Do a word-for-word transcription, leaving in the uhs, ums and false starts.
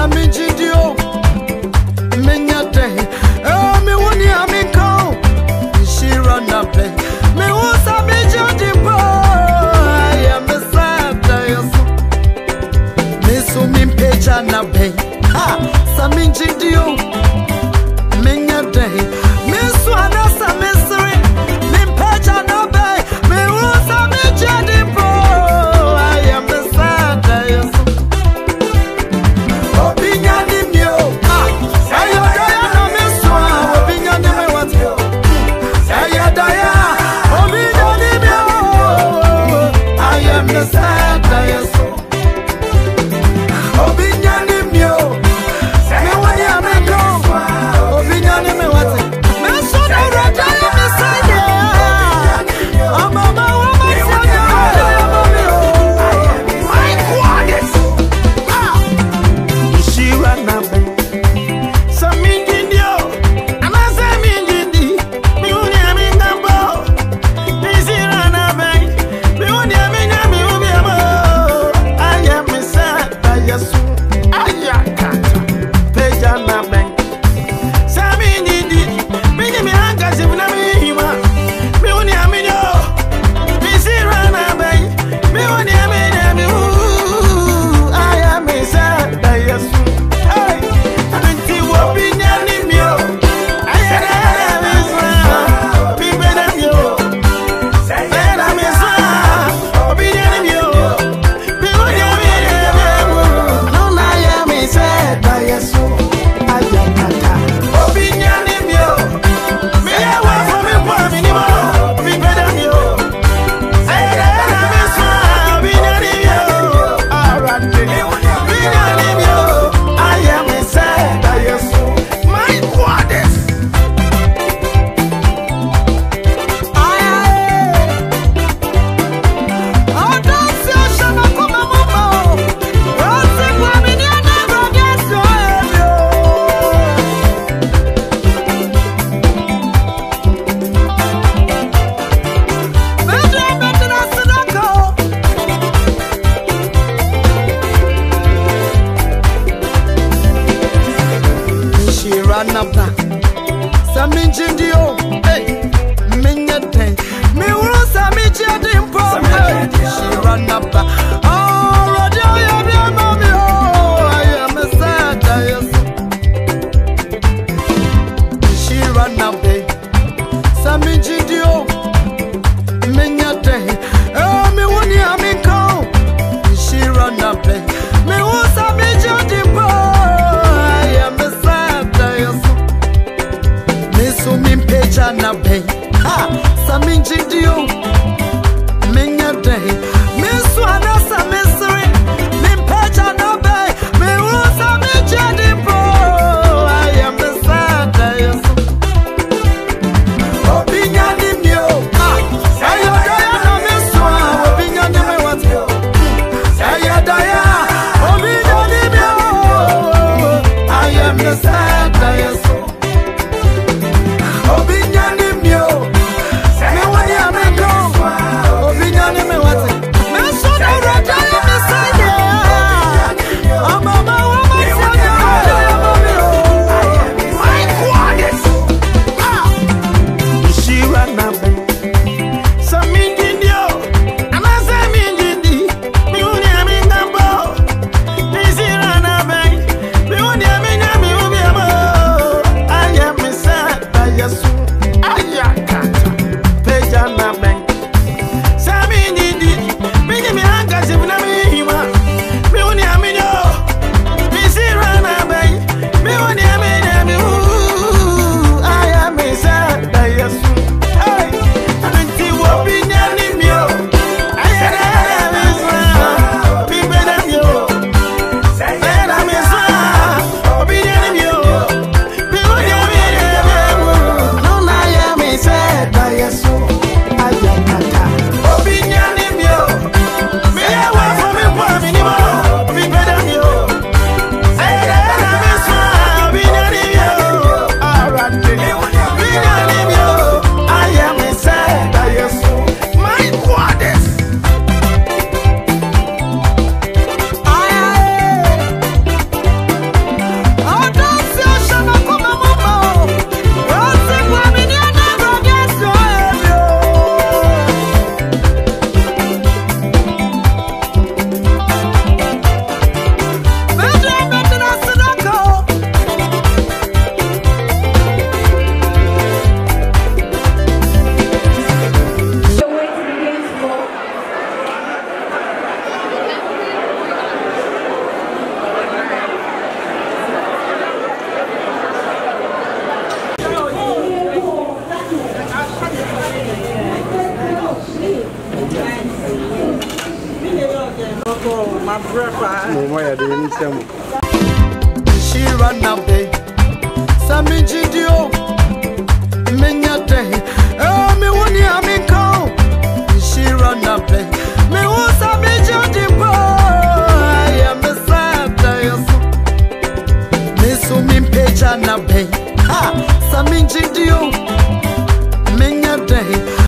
Saminjidio, Menyate, oh, me woni amiko, Shira Nape, me was a major dimbo, I am the sad, Miss Umin Peja Nape, ha, Saminjidio, Menyate, Miss Wanasa Misery, Limpeja Nape, me was a major dimbo, I am the sad, Saminjidio, hey, Menyate, me was a major dimbo, Shira Napa, oh, Rodia, Mammy, oh, I am a sad, Shira Napa, Saminjidio, Menyate, oh, me woni amiko, Shira Napa, me was a major dimbo, I am a sad, Sumi Peja Nape, ha, Saminjidio, Menyate, Miss Wanasa Misery, Limpeja Nape, me was a major dimbo, I am the sad, Obinyani Mio, ha, Ayadaya Miss Wan, Obinyani What, Ayadaya, Obinyani Mio, I am the sad, Saminjidio, and I say Minjindi, me only am in Gambo. Oh, my brother. No, why are they in some? She ran away. Sami Gidio. Menya day. Oh, me woni amiko. She ran away. Me wo Sami Gidio. I am a sad. Me so me peja na bay. Ha, Sami Gidio.